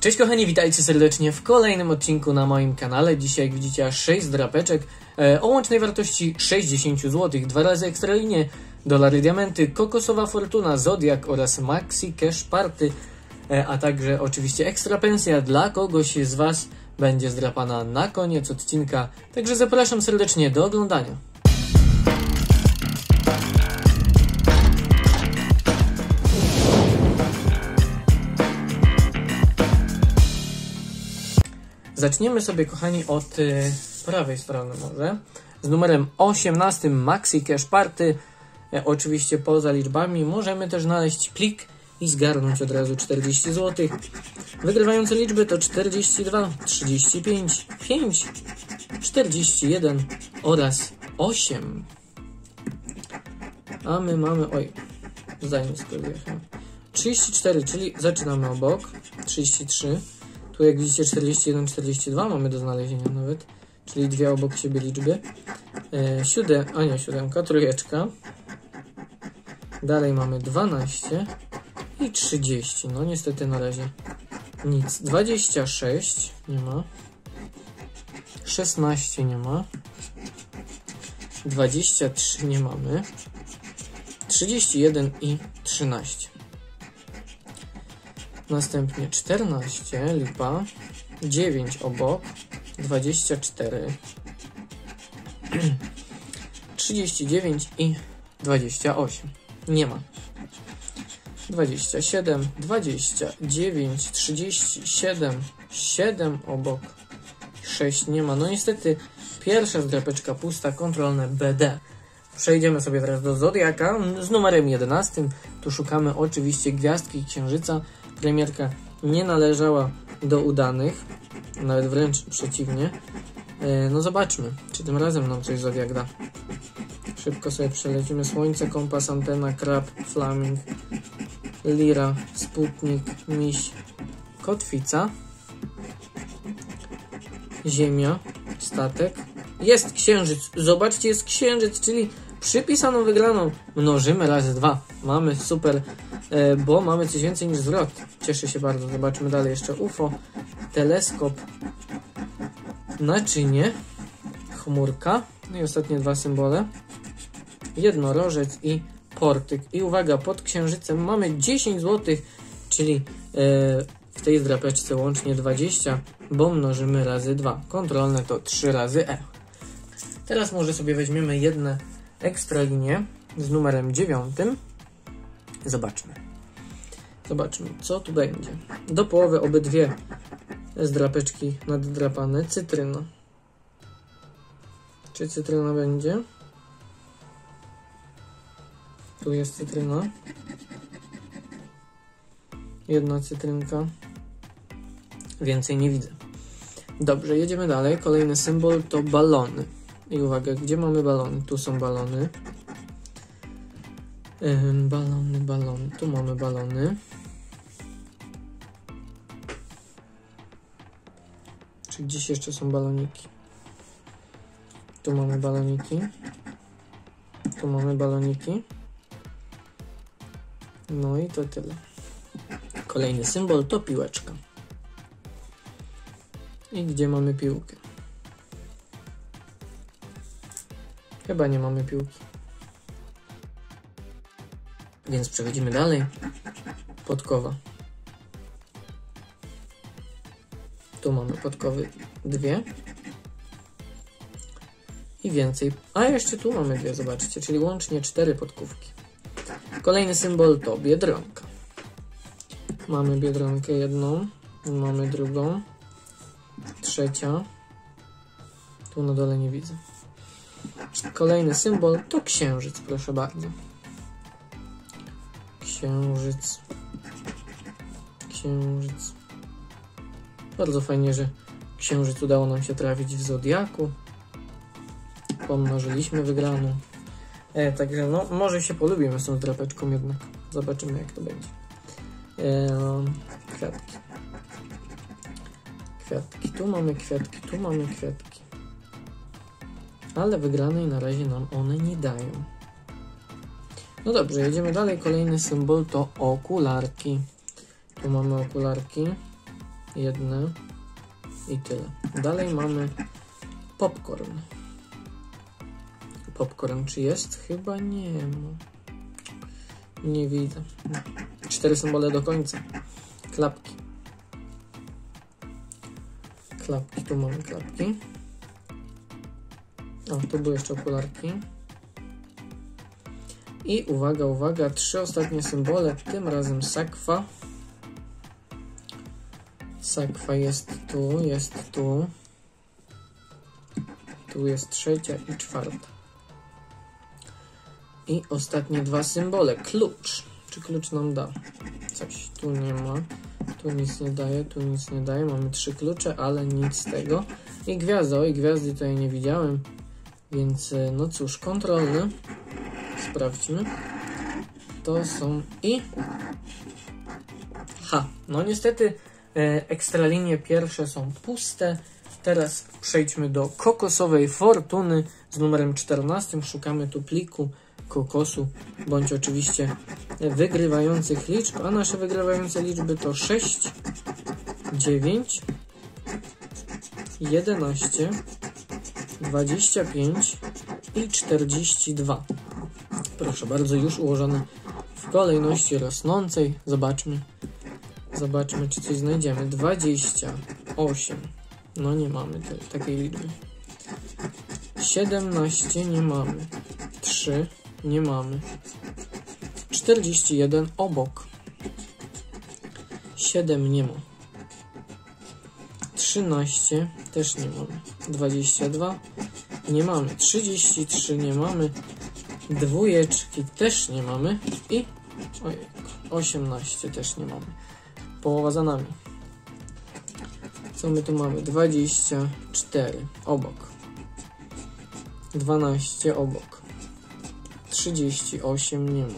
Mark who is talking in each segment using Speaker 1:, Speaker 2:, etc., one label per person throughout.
Speaker 1: Cześć kochani, witajcie serdecznie w kolejnym odcinku na moim kanale. Dzisiaj jak widzicie aż 6 drapeczek o łącznej wartości 60 zł, 2 razy ekstra linie, dolary, diamenty, kokosowa fortuna, zodiak oraz maxi cash party, a także oczywiście ekstra pensja dla kogoś z Was będzie zdrapana na koniec odcinka. Także zapraszam serdecznie do oglądania. Zaczniemy sobie, kochani, od prawej strony może. Z numerem 18 Maxi Cash Party. Oczywiście poza liczbami możemy też znaleźć plik i zgarnąć od razu 40 zł. Wygrywające liczby to 42, 35, 5, 41 oraz 8. A my mamy, zdajmy sobie 34, czyli zaczynamy obok. 33. Tu jak widzicie 41, 42 mamy do znalezienia nawet, czyli dwie obok siebie liczby. Siódemka, trójeczka. Dalej mamy 12 i 30. No niestety na razie nic. 26 nie ma. 16 nie ma. 23 nie mamy. 31 i 13. Następnie 14, lipa, 9 obok, 24, 39 i 28. Nie ma. 27, 29, 37, 7 obok, 6 nie ma. No niestety pierwsza zdrapeczka pusta, kontrolne BD. Przejdziemy sobie teraz do zodiaka z numerem 11. Tu szukamy oczywiście gwiazdki i księżyca. Premierka nie należała do udanych, nawet wręcz przeciwnie. No zobaczmy, czy tym razem nam coś zodiak da. Szybko sobie przelecimy. Słońce, kompas, antena, krab, flaming, lira, sputnik, miś, kotwica, ziemia, statek. Jest księżyc. Zobaczcie, jest księżyc, czyli przypisaną wygraną mnożymy razy 2. Mamy super, bo mamy coś więcej niż zwrot. Cieszę się bardzo. Zobaczmy dalej jeszcze UFO, teleskop, naczynie, chmurka. No i ostatnie dwa symbole. Jednorożec i portyk. I uwaga, pod księżycem mamy 10 zł, czyli w tej zdrapeczce łącznie 20, bo mnożymy razy 2. Kontrolne to 3 razy E. Teraz może sobie weźmiemy jedne ekstra linie z numerem 9. Zobaczmy, co tu będzie. Do połowy obydwie zdrapeczki naddrapane. Cytryna. Czy cytryna będzie? Tu jest cytryna. Jedna cytrynka. Więcej nie widzę. Dobrze, jedziemy dalej. Kolejny symbol to balony. I uwaga, gdzie mamy balony? Tu są balony. Balony. Tu mamy balony. Czy gdzieś jeszcze są baloniki? Tu mamy baloniki. Tu mamy baloniki. No i to tyle. Kolejny symbol to piłeczka. I gdzie mamy piłkę? Chyba nie mamy piłki. Więc przechodzimy dalej. Podkowa. Tu mamy podkowy 2. I więcej. A jeszcze tu mamy 2, zobaczcie. Czyli łącznie 4 podkówki. Kolejny symbol to biedronka. Mamy biedronkę jedną. Mamy drugą. Trzecia. Tu na dole nie widzę. Kolejny symbol to księżyc, proszę bardzo. Księżyc. Bardzo fajnie, że księżyc udało nam się trafić w zodiaku. Pomnożyliśmy wygraną. Także no, może się polubimy z tą drapeczką jednak. Zobaczymy, jak to będzie. Kwiatki. Tu mamy kwiatki. Ale wygranej na razie nam one nie dają. No dobrze, jedziemy dalej. Kolejny symbol to okularki. Tu mamy okularki. jedne i tyle. Dalej mamy popcorn. Popcorn czy jest? Chyba nie ma. Nie widzę. 4 symbole do końca. Klapki. Klapki, tu mamy klapki. O, tu były jeszcze okularki. I uwaga, uwaga, 3 ostatnie symbole, tym razem sakwa. Sakwa jest tu, jest tu. Tu jest 3. i 4. I ostatnie 2 symbole. Klucz. Czy klucz nam da? Coś tu nie ma. Tu nic nie daje, tu nic nie daje. Mamy 3 klucze, ale nic z tego. I gwiazda. Oj, gwiazdy tutaj nie widziałem. Więc no cóż, kontrolne. Sprawdźmy. To są i... No niestety ekstralinie pierwsze są puste. Teraz przejdźmy do kokosowej fortuny z numerem 14. Szukamy tu pliku kokosu, bądź oczywiście wygrywających liczb, a nasze wygrywające liczby to 6, 9, 11, 25 i 42. Proszę bardzo, już ułożone w kolejności rosnącej. Zobaczmy, czy coś znajdziemy. 28. No nie mamy takiej liczby. 17 nie mamy. 3 nie mamy. 41 obok. 7 nie ma. 13 też nie mamy. 22 nie mamy. 33 nie mamy. Dwójeczki też nie mamy. I 18 też nie mamy. Połowa za nami. Co my tu mamy? 24 obok. 12 obok. 38 nie ma.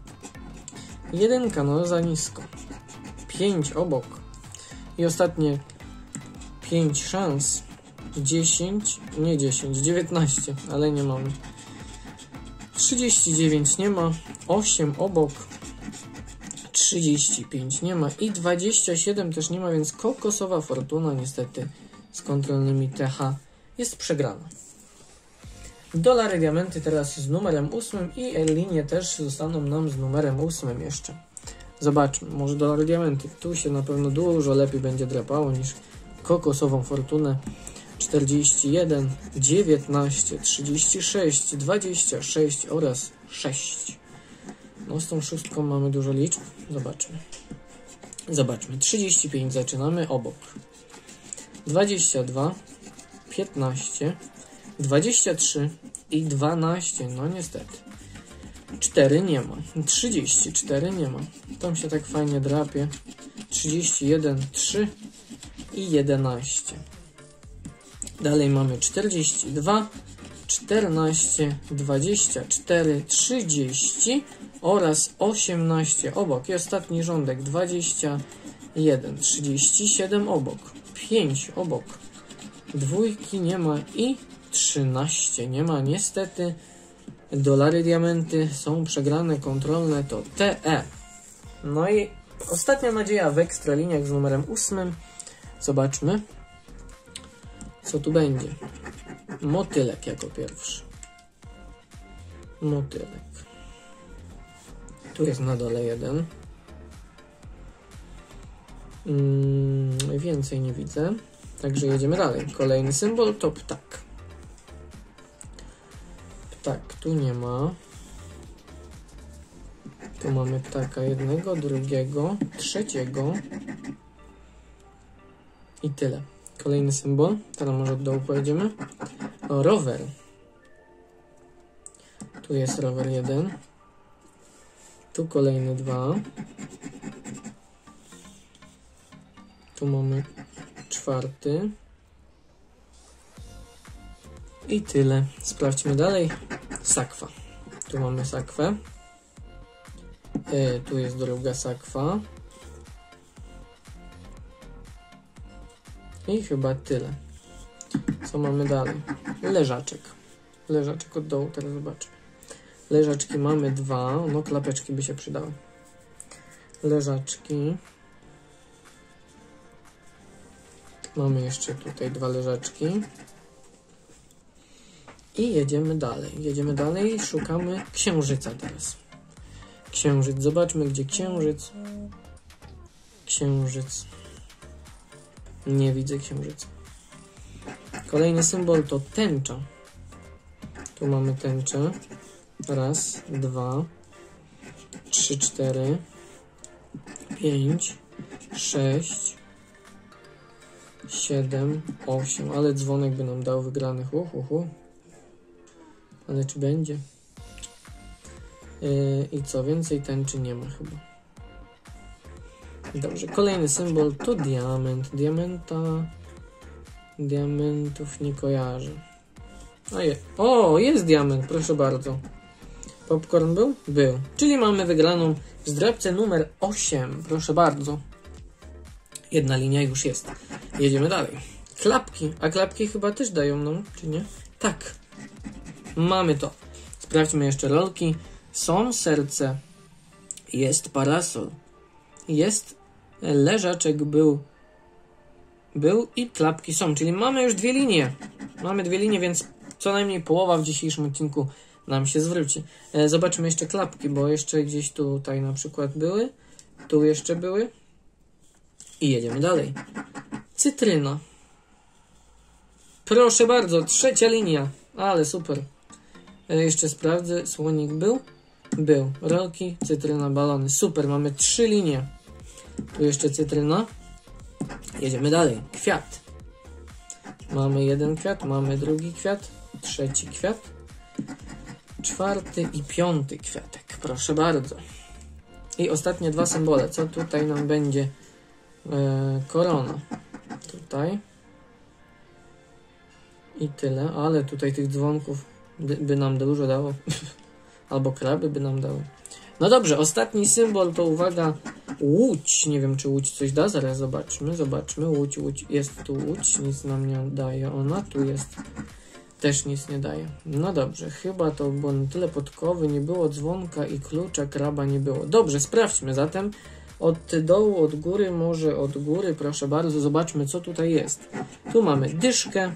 Speaker 1: 1 no za nisko. 5 obok. I ostatnie 5 szans. 10, nie 10, 19, ale nie mamy. 39 nie ma. 8 obok. 35 nie ma i 27 też nie ma, więc kokosowa fortuna niestety z kontrolnymi TH jest przegrana. Dolary, diamenty teraz z numerem 8 i linie też zostaną nam z numerem 8 jeszcze. Zobaczmy, może dolary, diamenty. Tu się na pewno dużo lepiej będzie drapało niż kokosową fortunę. 41, 19, 36, 26 oraz 6. No z tą 6 mamy dużo liczb. Zobaczmy. 35 zaczynamy obok. 22, 15, 23 i 12. No niestety. 4 nie ma. 34 nie ma. Tam się tak fajnie drapie. 31, 3 i 11. Dalej mamy 42, 14, 24, 30 oraz 18 obok. I ostatni rządek 21, 37 obok, 5 obok, dwójki nie ma i 13 nie ma. Niestety dolary, diamenty są przegrane, kontrolne to TE. No i ostatnia nadzieja w ekstraliniach z numerem 8. Zobaczmy, co tu będzie. Motylek jako pierwszy. Motylek. Tu jest na dole 1. Więcej nie widzę. Także jedziemy dalej. Kolejny symbol to ptak. Ptak tu nie ma. Tu mamy ptaka jednego, drugiego, trzeciego. I tyle. Kolejny symbol. Teraz może od dołu pojedziemy. O, rower. Tu jest rower 1. Tu kolejne 2. Tu mamy 4. I tyle. Sprawdźmy dalej. Sakwa. Tu mamy sakwę. Tu jest druga sakwa. I chyba tyle. Co mamy dalej? Leżaczek. Leżaczek od dołu, teraz zobaczmy. Leżaczki mamy 2. No klapeczki by się przydały. Leżaczki. Mamy jeszcze tutaj 2 leżaczki. I jedziemy dalej. Jedziemy dalej i szukamy księżyca teraz. Księżyc. Zobaczmy, gdzie księżyc. Księżyc. Nie widzę księżyca. Kolejny symbol to tęcza. Tu mamy tęczę. Raz, 2, 3, 4, 5, 6, 7, 8. Ale dzwonek by nam dał wygranych. Ale czy będzie? I co? Więcej tęczy nie ma chyba. Dobrze. Kolejny symbol to diament. Diamentów nie kojarzę. O, jest diament, proszę bardzo. Popcorn był? Był. Czyli mamy wygraną w zdrabce numer 8. Proszę bardzo. Jedna linia już jest. Jedziemy dalej. Klapki. A klapki chyba też dają nam, czy nie? Tak. Mamy to. Sprawdźmy jeszcze rolki. Są serce. Jest parasol. Jest leżaczek, był i klapki są. Czyli mamy już 2 linie. Mamy 2 linie, więc co najmniej połowa w dzisiejszym odcinku nam się zwróci. Zobaczmy jeszcze klapki, bo jeszcze gdzieś tutaj na przykład były. Tu jeszcze były. I jedziemy dalej. Cytryna. Proszę bardzo, 3. linia. Ale super. Jeszcze sprawdzę. Słonik był? Był. Rolki, cytryna, balony. Super, mamy 3 linie. Tu jeszcze cytryna. Jedziemy dalej. Kwiat. Mamy 1 kwiat, mamy 2 kwiat, 3 kwiat, 4 i 5 kwiatek. Proszę bardzo. I ostatnie 2 symbole. Co tutaj nam będzie? Korona. Tutaj. I tyle. Ale tutaj tych dzwonków by nam dużo dało. Albo kraby by nam dały. No dobrze, ostatni symbol to uwaga, łódź. Nie wiem, czy łódź coś da, zaraz zobaczmy. Łódź. Jest tu łódź, nic nam nie daje. Ona tu jest, też nic nie daje. No dobrze, chyba to było na tyle podkowy, nie było dzwonka i klucza, kraba nie było. Dobrze, sprawdźmy zatem od dołu, od góry, może od góry, proszę bardzo, zobaczmy, co tutaj jest. Tu mamy dyszkę,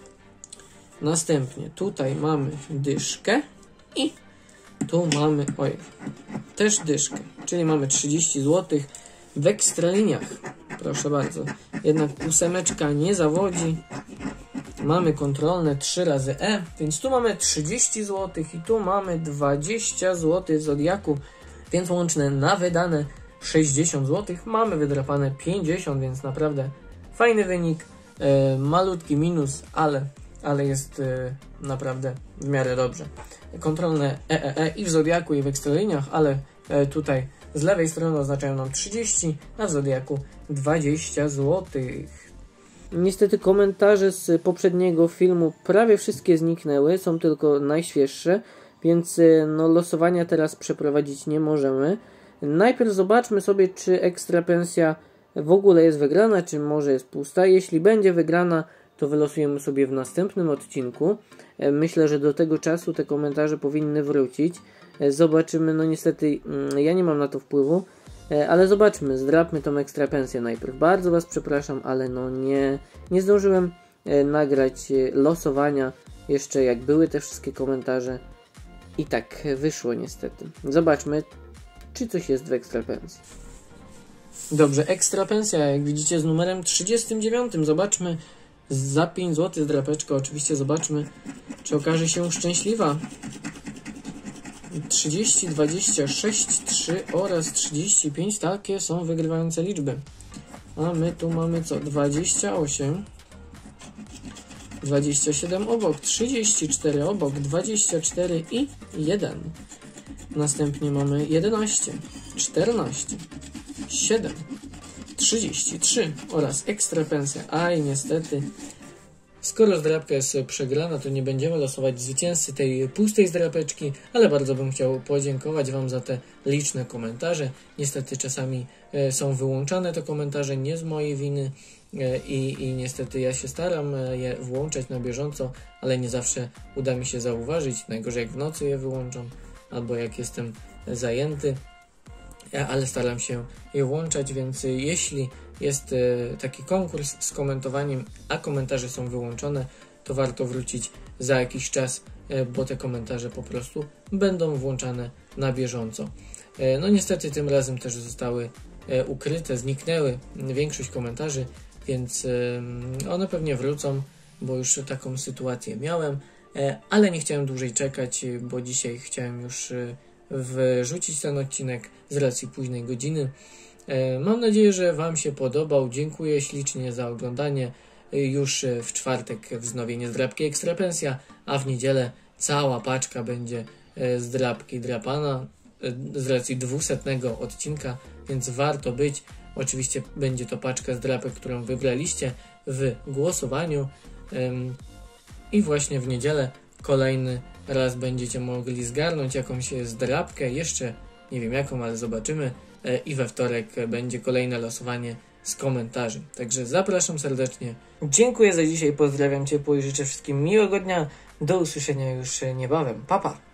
Speaker 1: następnie tutaj mamy dyszkę i tu mamy, też dyszkę, czyli mamy 30 zł w ekstraliniach. Proszę bardzo. Jednak 8 nie zawodzi. Mamy kontrolne 3 razy E, więc tu mamy 30 zł i tu mamy 20 zł w Zodiaku, więc łączne na wydane 60 zł. Mamy wydrapane 50, więc naprawdę fajny wynik. Malutki minus, ale jest naprawdę w miarę dobrze. Kontrolne i w Zodiaku, i w ekstraliniach, ale tutaj z lewej strony oznaczają nam 30, a w Zodiaku 20 zł. Niestety komentarze z poprzedniego filmu prawie wszystkie zniknęły, są tylko najświeższe, więc losowania teraz przeprowadzić nie możemy. Najpierw zobaczmy sobie, czy ekstra pensja w ogóle jest wygrana, czy może jest pusta. Jeśli będzie wygrana, to wylosujemy sobie w następnym odcinku. Myślę, że do tego czasu te komentarze powinny wrócić. Zobaczymy, no niestety ja nie mam na to wpływu, ale zobaczmy, zdrapmy tą ekstra pensję najpierw. Bardzo Was przepraszam, ale no nie zdążyłem nagrać losowania jeszcze jak były te wszystkie komentarze i tak wyszło niestety. Zobaczmy, czy coś jest w ekstra pensji. Dobrze, ekstra pensja, jak widzicie, z numerem 39. Zobaczmy, za 5 zł zdrapeczka, oczywiście zobaczmy, czy okaże się szczęśliwa. 30, 26, 3 oraz 35, takie są wygrywające liczby. A my tu mamy co? 28, 27 obok, 34 obok, 24 i 1. Następnie mamy 11, 14, 7, 33 oraz ekstra pensja. Aj, niestety, skoro zdrapka jest przegrana, to nie będziemy losować zwycięzcy tej pustej zdrapeczki, ale bardzo bym chciał podziękować Wam za te liczne komentarze. Niestety czasami są wyłączane te komentarze, nie z mojej winy i niestety ja się staram je włączać na bieżąco, ale nie zawsze uda mi się zauważyć. Najgorzej jak w nocy je wyłączam albo jak jestem zajęty. Ale staram się je włączać, więc jeśli jest taki konkurs z komentowaniem, a komentarze są wyłączone, to warto wrócić za jakiś czas, bo te komentarze po prostu będą włączane na bieżąco. No niestety tym razem też zostały ukryte, zniknęły większość komentarzy, więc one pewnie wrócą, bo już taką sytuację miałem, ale nie chciałem dłużej czekać, bo dzisiaj chciałem już wrzucić ten odcinek z racji późnej godziny. Mam nadzieję, że Wam się podobał. Dziękuję ślicznie za oglądanie. Już w czwartek wznowienie zdrabki Ekstrapensja, a w niedzielę cała paczka będzie zdrabki drapana z racji 200 odcinka, więc warto być. Oczywiście będzie to paczka zdrapek, którą wybraliście w głosowaniu i właśnie w niedzielę kolejny raz będziecie mogli zgarnąć jakąś zdrapkę, jeszcze nie wiem jaką, ale zobaczymy, i we wtorek będzie kolejne losowanie z komentarzy. Także zapraszam serdecznie. Dziękuję za dzisiaj, pozdrawiam ciepło i życzę wszystkim miłego dnia. Do usłyszenia już niebawem. Pa, pa!